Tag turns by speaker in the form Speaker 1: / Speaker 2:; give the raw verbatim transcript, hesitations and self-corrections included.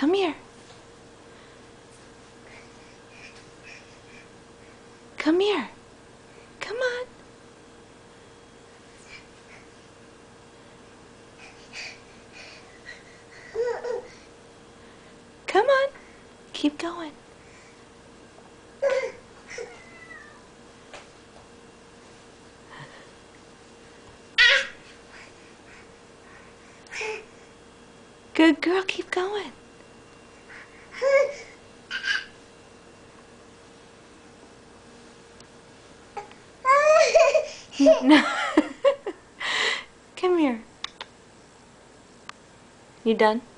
Speaker 1: Come here. Come here. Come on. Come on. Keep going. Good girl, keep going. No. Come here. You done?